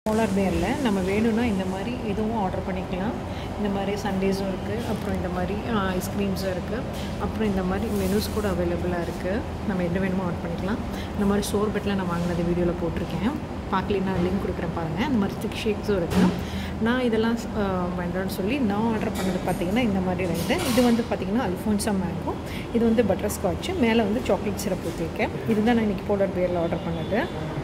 Polar பேரில் நம்ம வேணும்னா இந்த மாதிரி இதுவும் ஆர்டர் பண்ணிக்கலாம். இந்த மாதிரி சண்டேஸும் இருக்குது, அப்புறம் இந்த மாதிரி ஐஸ்கிரீம்ஸும் இருக்குது, அப்புறம் இந்த மாதிரி மெனூஸ் கூட அவைலபிளாக இருக்குது. நம்ம என்ன வேணுமோ ஆர்டர் பண்ணிக்கலாம். இந்த மாதிரி சோர்பெட்டில் நான் வாங்கினது வீடியோவில் போட்டிருக்கேன், பார்க்கலன்னா லிங்க் கொடுக்குறேன் பாருங்கள். இந்த மாதிரி திக் ஷேக்ஸும் இருக்குது. நான் இதெல்லாம் வேண்டாம்னு சொல்லி நான் ஆர்டர் பண்ணது பார்த்திங்கன்னா இந்த மாதிரி 2. இது வந்து பார்த்திங்கன்னா அல்ஃபோன்சா மேங்கோ, இது வந்து பட்டர் ஸ்காட்சு, மேலே வந்து சாக்லேட் சிரப் ஊற்றிருக்கேன். இதுதான் நான் இன்றைக்கி போலார் பேரில் ஆர்டர் பண்ணது.